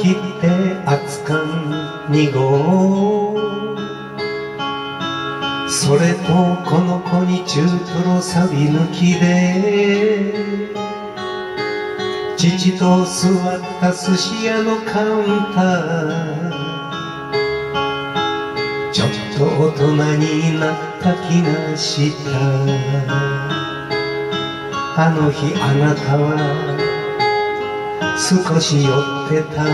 切って熱燗2合、それとこの子に中トロサビ抜きで、父と座った寿司屋のカウンター、ちょっと大人になった気がした。あの日あなたは少し酔ってた。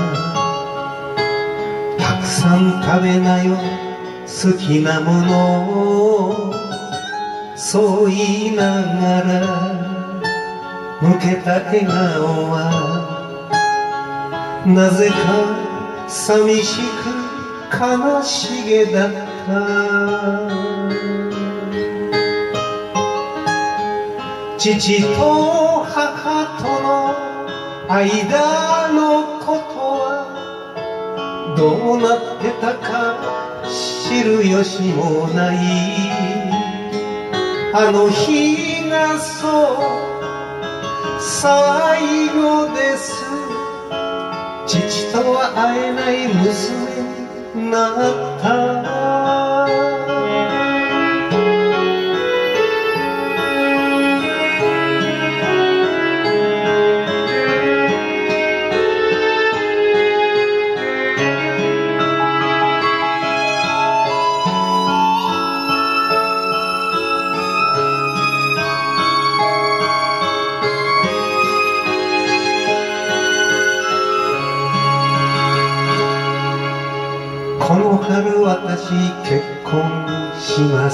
たくさん食べなよ好きなものを、そう言いながら向けた笑顔はなぜか寂しく悲しげだった。父と母との間のことはどうなってたか知る由もない。あの日がそう最後です。父とは会えない娘になった。この春私結婚します。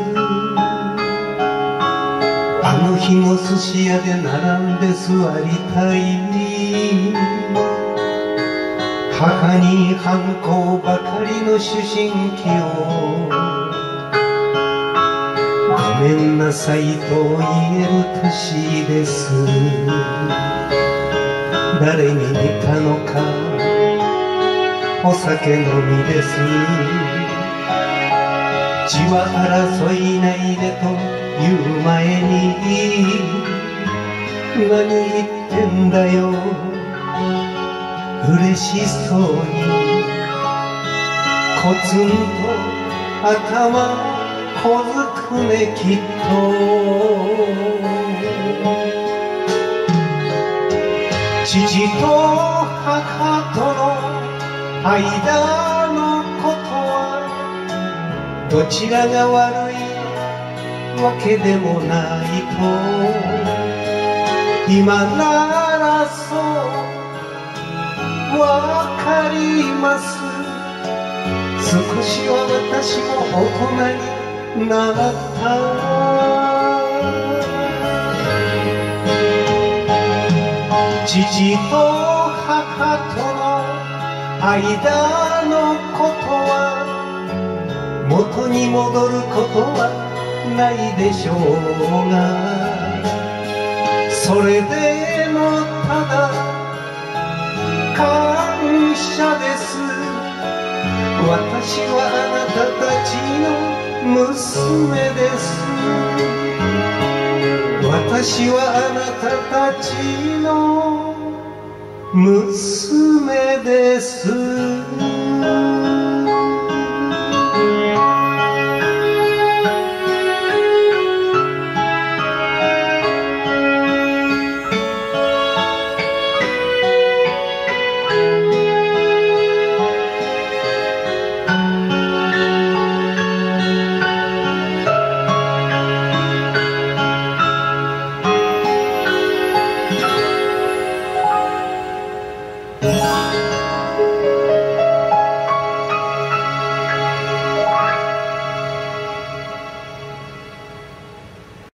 あの日の寿司屋で並んで座りたい。母に反抗ばかりの思春期をごめんなさいと言える年です。誰に似たのかお酒飲みです。血は争いないでと言う前に、何言ってんだよ嬉しそうに。コツンと頭こずくねきっと。父と母との間のことはどちらが悪いわけでもないと。今ならそうわかります。少しは私も大人になった。父と母との間のことは元に戻ることはないでしょうが、それでもただ感謝です。私はあなたたちの娘です。私はあなたたちの娘です。